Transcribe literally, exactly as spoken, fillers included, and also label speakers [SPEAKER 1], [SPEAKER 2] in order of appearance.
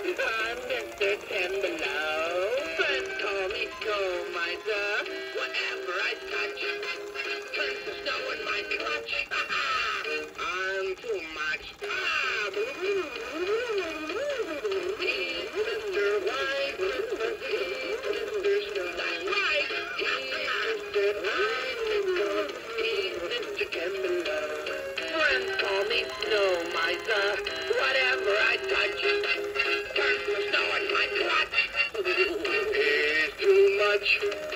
[SPEAKER 1] I'm Mister Ten Below. Friends call me Snow Miser. Whatever I touch turns to snow in my clutch. I'm too much. He's Mister White, Mister He's Mister Snow. That's right. He's Mister White, he's Mister Ten Below. Friends call me Snow Miser. Whatever I touch turns to snow in my clutch. It's too much.